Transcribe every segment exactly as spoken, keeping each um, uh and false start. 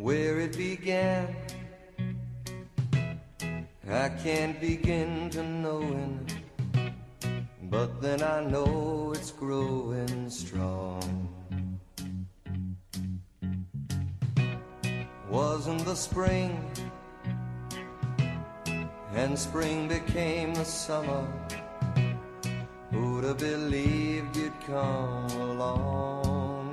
where it began. I can't begin to knowing, but then I know it's growing strong. Wasn't the spring, and spring became the summer. Who'd have believed you'd come along?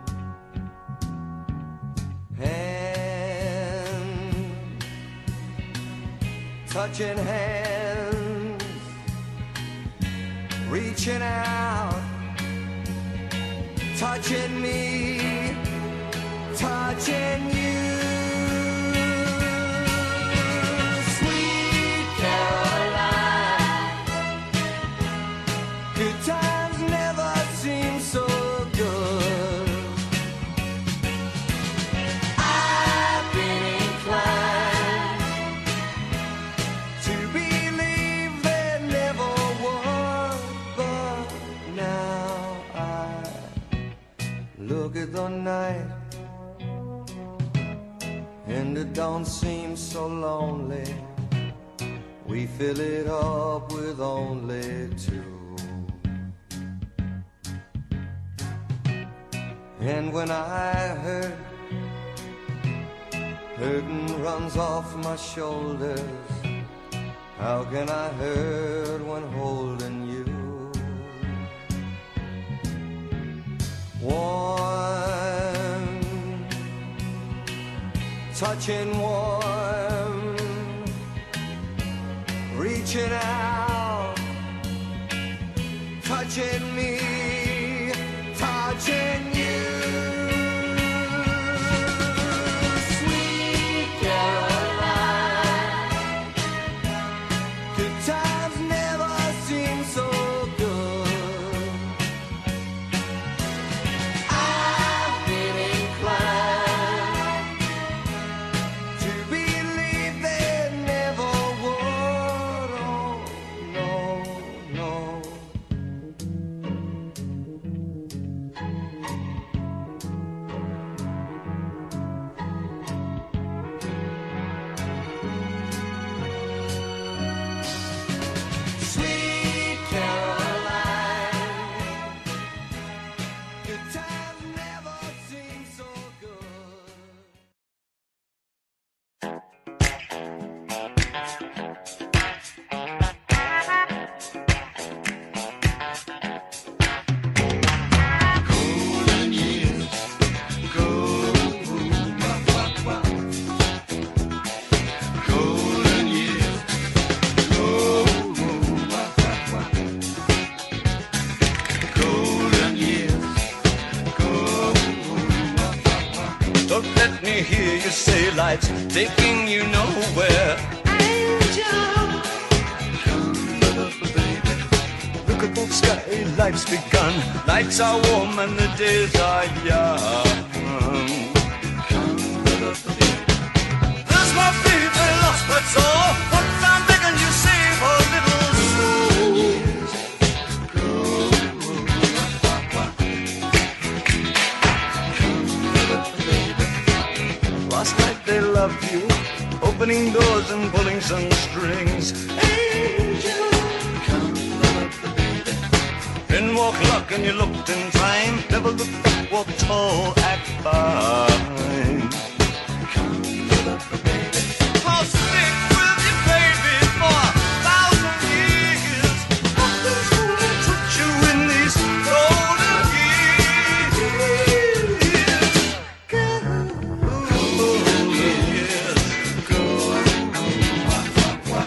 Hand, touching hands, reaching out, touching me, touching you. Sweet Caroline, good times never seem so good. I've been inclined to believe there never was, but now I look at the night and it don't seem so lonely. We fill it up with only two. And when I hurt, hurting runs off my shoulders. How can I hurt when holding you? Warm, touching warm, reaching out, touching me, touching you. Sweet Caroline, good times never seem so good. I've been inclined to believe there never would. Oh, no, no. Sweet Caroline, good times never seem so good. Golden years go, wah, wah, wah. Golden years go, wah, wah, wah. Golden years go, wah, wah, wah. Don't let me hear you say life's taking you nowhere. Come, little baby, Look at that sky, life's begun. Nights are warm and the days are young. come, little baby. There's my baby lost, that's all. What I'm begging you save a little soul. Go, wah, wah. Come, little baby. Last night they loved you, opening doors and pulling some strings. Come, little baby. Then walk luck and you looked in time. Never look back, walk tall, act fine. Come, little baby. I'll stick with you, baby, for a thousand years. Nothing's gonna touch you in these golden years. Golden years. Go, wah, wah, wah.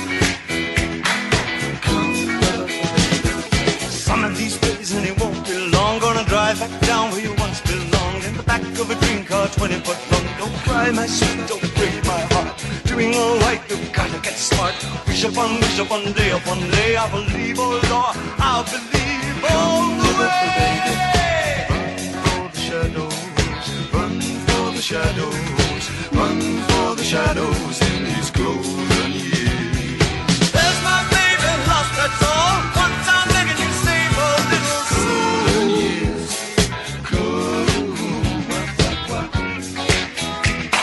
Come, little baby. Some of these days and it won't be long. Gonna drive back down where you once belonged. In the back of a green car, twenty foot long. Don't cry, my sweet, don't break my heart. Doing all right, you've gotta get smart. Wish upon, wish upon, day upon day. I believe, oh Lord, I believe all the way. For the shadows, run for the shadows, run for the shadows in these golden years. There's my baby lost, that's all. One time begging you save a little soul. Golden years, go, wah, wah, wah.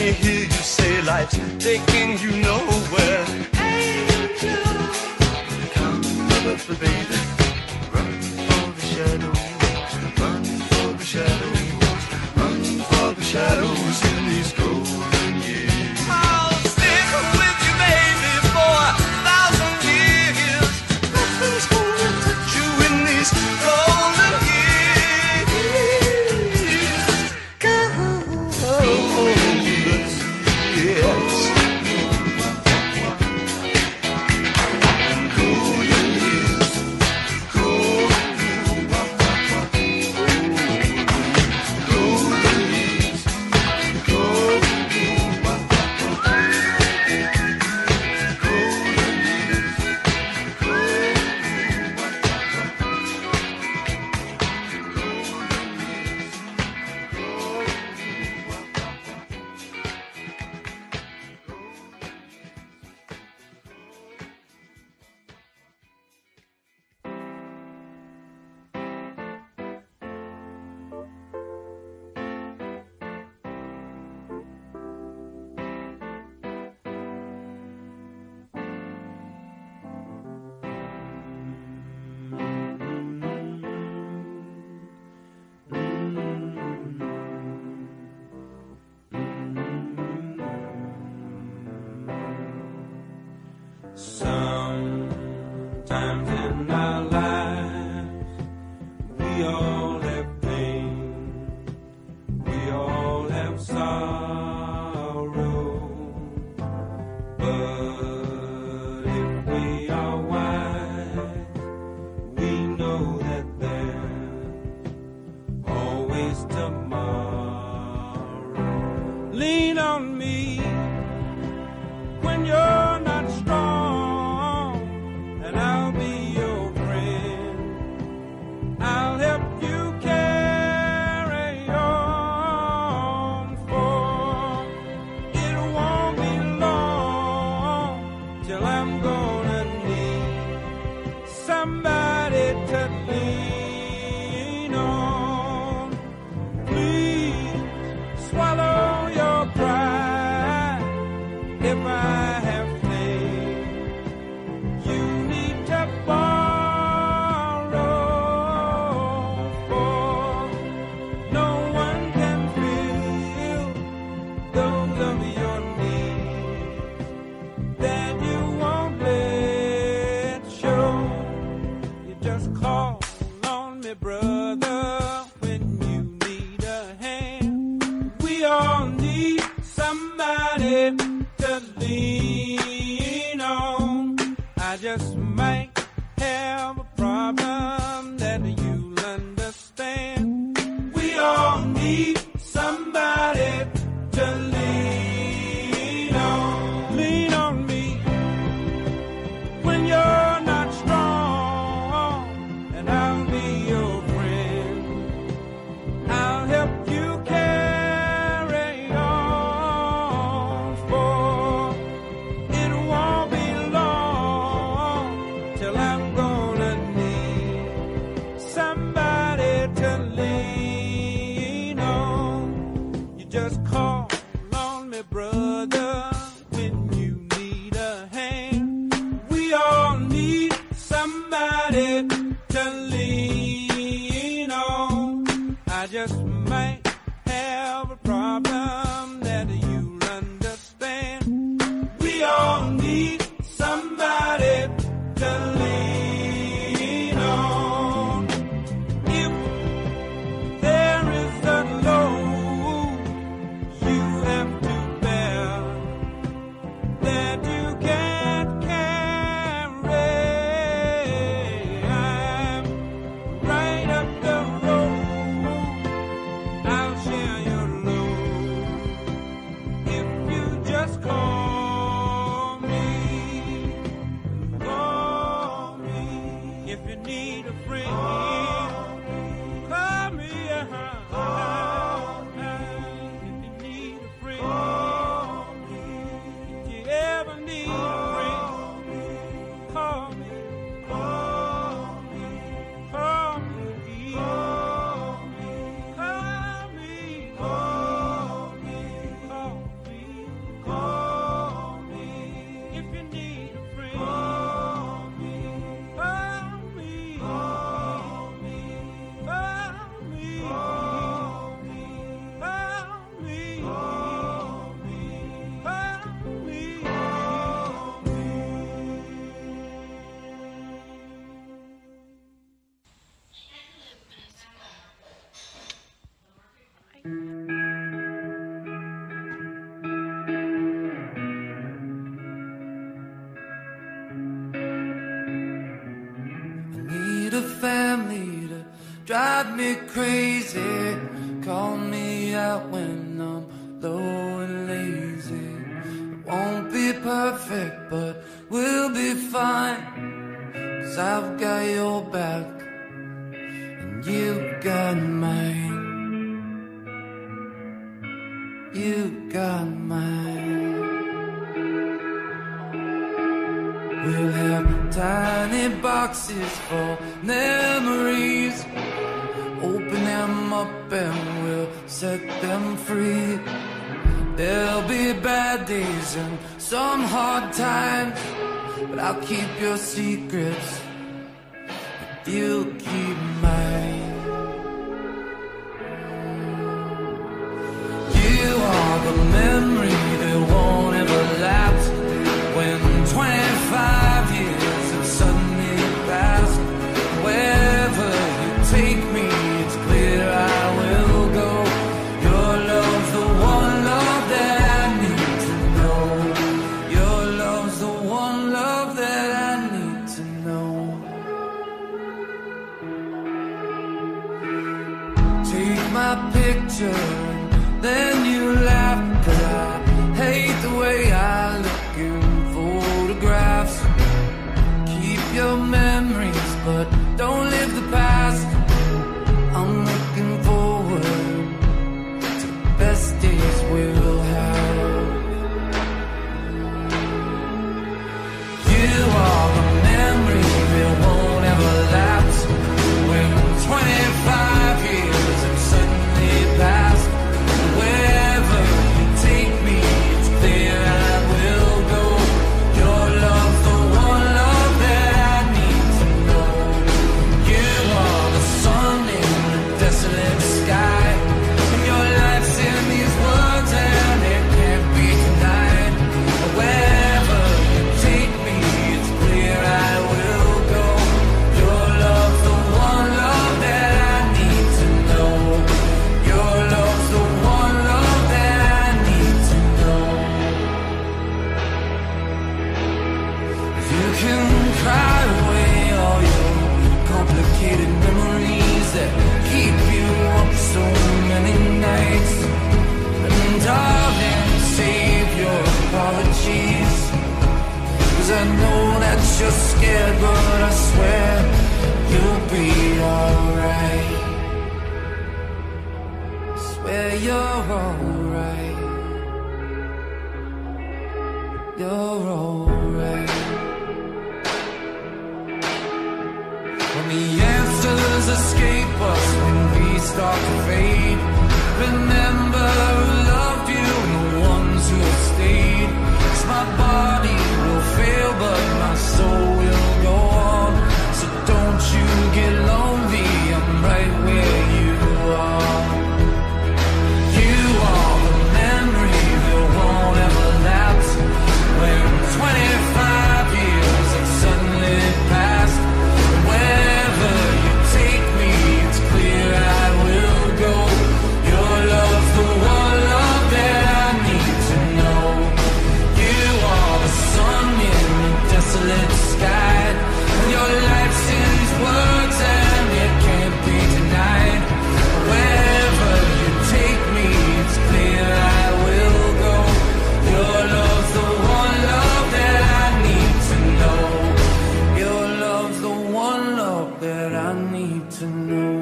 me hear you say life's taking you nowhere. Angel, come up, baby. Run for the shadows, run for the shadows, run for the shadows in these golden years. I'll stick with you, baby, for a thousand years. Nothing's gonna touch you in these golden years. Golden years, yes. Golden years, golden, golden years, Sometimes in our lives, we all have pain, we all have sorrow, but if we are wise, we know that there's always tomorrow. Lean on me when you're not strong, and I'll be your friend. I'll help you carry on, for it won't be long till I'm gonna need somebody to lean on. Please swallow your pride if I have faith. You need to borrow, for no one can fill those of your needs that you won't let show. You just call on me, brother, when you need a hand. We all need somebody to lean on. I just might have a problem that you'll understand. We all need somebody to lean on. Lean on me when you're not strong, and I'll be your friend. I'll help you carry on, for it won't be long till I'm gonna need somebody to lean on. You just call on me, brother, when you need a hand. We all need somebody to lean on. I just might have a problem that you'll understand. We all need somebody to lean on. If there is a load you have to bear that you can't carry, I'm right up the road. I'll share your load. Need a family to drive me crazy. Call me out when I'm low and lazy. It won't be perfect, but we'll be fine. 'Cause I've got your back and you got mine. You got mine. We'll have tiny boxes for memories. Open them up and we'll set them free. There'll be bad days and some hard times, but I'll keep your secrets if you keep mine. You are the memory that won't ever lapse. When twenty-five years have suddenly passed, wherever you take me, it's clear I will go. Your love's the one love that I need to know. Your love's the one love that I need to know. Take my picture and then you laugh, 'cause I hate the way I look in photographs. Keep your memories, but don't live the past. I'm looking forward to the best days we'll have. You are the memory that won't ever lapse. When twenty-five years have suddenly passed, wherever you take me, it's clear I will go. Your love's the one love that I need to know. You are the sun in the desolate sky, and your life's in these words and it can't be denied. Wherever you take me, it's clear I will go. Your love's the one love that I need to know. Your love's the one love that I need to know. You can cry away all your complicated memories that keep you up so many nights. And darling, save your apologies, 'cause I know that you're scared, but I swear you'll be alright. Swear you're alright. You're alright. When the answers escape us, when we start to fade, remember who loved you and the ones who have stayed. 'Cause my body will fail, but my soul will go on. So don't you get lonely, I'm right where you are. You are the memory that won't ever lapse. When twenty-five years have suddenly passed, wherever you take me, it's clear I will go. Your love's the one love that I need to know. You are the sun in the desolate sky, and your life's in these words and it can't be denied. Wherever you take me, it's clear I will go. Your love's the one love that I need to know. Your love's the one love that I need to know.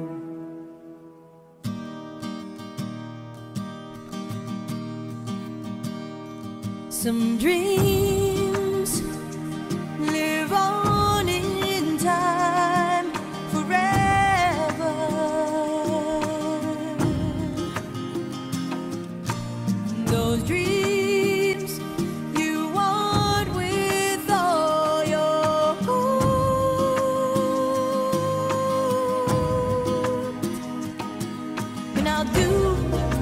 Some dreams live on in time forever. Those dreams you want with all your heart. And I'll do